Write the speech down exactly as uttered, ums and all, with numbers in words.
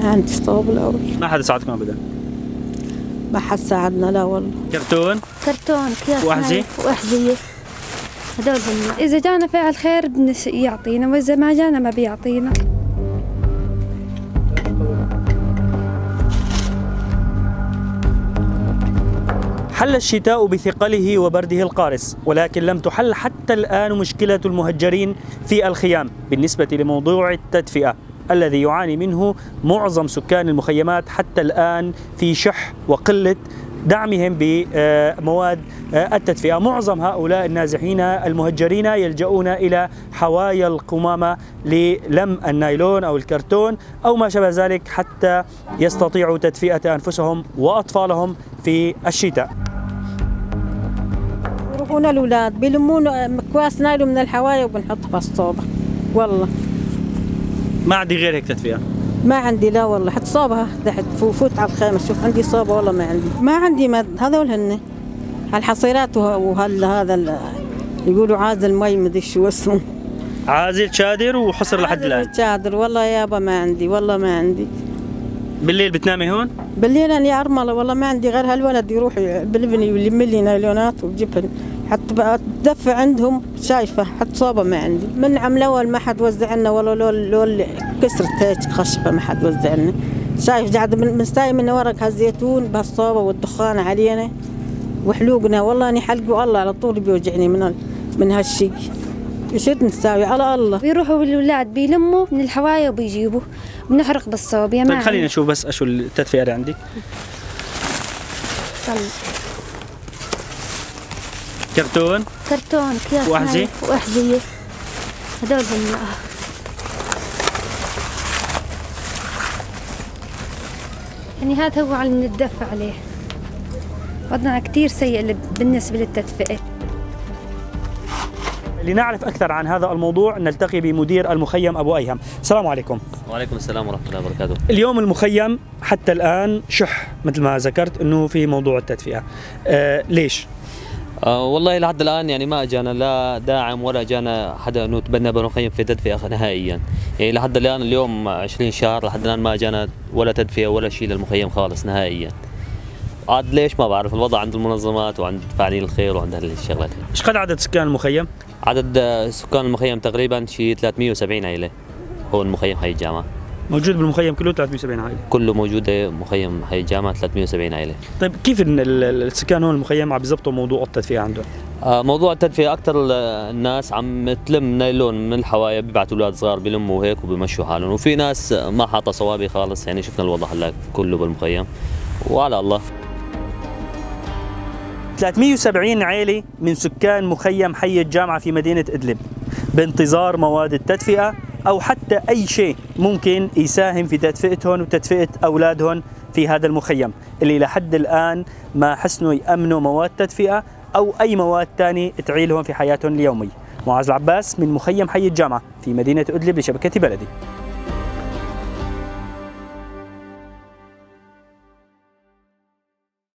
ما عندي صوب لا والله. ما حدا ساعدكم ابدا؟ ما حد ساعدنا لا والله. كرتون؟ كرتون اكياس وأحذية؟ واحذية. هذول هم. إذا جانا فاعل خير بنس يعطينا، وإذا ما جانا ما بيعطينا. حل الشتاء بثقله وبرده القارس، ولكن لم تحل حتى الآن مشكلة المهجرين في الخيام بالنسبة لموضوع التدفئة الذي يعاني منه معظم سكان المخيمات حتى الآن في شح وقلة دعمهم بمواد التدفئة. معظم هؤلاء النازحين المهجرين يلجؤون إلى حوايا القمامة للم النايلون أو الكرتون أو ما شابه ذلك حتى يستطيعوا تدفئة أنفسهم وأطفالهم في الشتاء. يروحون الأولاد بيلمون أكواس نايلون من الحوايا وبنحطها في الصوبة. والله ما عندي غير هيك تدفئة. ما عندي لا والله. حتى صوبها تحت فوت على الخيمة. شوف عندي صوبة والله ما عندي. ما عندي مد. هذول هن هالحصيرات وهال هذا يقولوا عازل مي مدري شو اسمه. عازل شادر وحصر لحد الآن. شادر والله يابا ما عندي والله ما عندي. بالليل بتنامي هون؟ بالليل أنا أرملة والله ما عندي غير هالولد يروح بالبني يلم لي نايلونات ويجيبهن حتى بقى تدفع عندهم. شايفة حتى صوبة ما عندي. من عام الأول ما حد وزع لنا ولا لول لول كسرت هيك خشبة ما حد وزع لنا. شايف قاعد مستاي من ورق هالزيتون بهالصوبة والدخان علينا وحلوقنا. والله أني حلقه والله على طول بيوجعني من من هالشيء. ايش نساوي على الله. بيروحوا الأولاد بيلموا من الحوايا وبيجيبوا بنحرق بالصوبية. طيب خلينا نشوف بس شو التدفئة اللي عندك. صل. كرتون؟ كرتون اكياس وأحذية؟ واحذية. هذول هم. يعني هذا هو اللي بنتدفى عليه. وضعنا كثير سيء بالنسبة للتدفئة. لنعرف أكثر عن هذا الموضوع نلتقي بمدير المخيم أبو أيهم. السلام عليكم. وعليكم السلام ورحمة الله وبركاته. اليوم المخيم حتى الآن شح مثل ما ذكرت أنه في موضوع التدفئة. آه ليش؟ آه والله لحد الآن يعني ما أجانا لا داعم ولا أجانا حدا أنه تبنى بالمخيم في تدفئة نهائيا. يعني لحد الآن اليوم عشرين شهر لحد الآن ما أجانا ولا تدفئة ولا شيء للمخيم خالص نهائيا. عاد ليش ما بعرف. الوضع عند المنظمات وعند فاعلين الخير وعند هالشغلات. ايش قد عدد سكان المخيم؟ عدد سكان المخيم تقريبا شيء ثلاثمئة وسبعين عائلة. هو المخيم حي الجامعة موجود بالمخيم كله ثلاثمئة وسبعين عائلة. كله موجودة مخيم حي الجامعة ثلاثمئة وسبعين عائلة. طيب كيف السكان هون المخيم عم بيظبطوا موضوع التدفئة عندهم؟ آه موضوع التدفئة أكثر الناس عم تلم نايلون من الحوايا بيبعتوا أولاد صغار بيلموا وهيك وبيمشوا حالهم، وفي ناس ما حاطة صوابي خالص. يعني شفنا الوضع هلا كله بالمخيم وعلى الله. ثلاثمئة وسبعين عائلة من سكان مخيم حي الجامعة في مدينة إدلب بانتظار مواد التدفئة أو حتى أي شيء ممكن يساهم في تدفئتهم وتدفئة أولادهم في هذا المخيم اللي لحد الآن ما حسنوا يأمنوا مواد تدفئة أو أي مواد ثانية تعيلهم في حياتهم اليومية. معاذ العباس من مخيم حي الجامعة في مدينة إدلب لشبكة بلدي.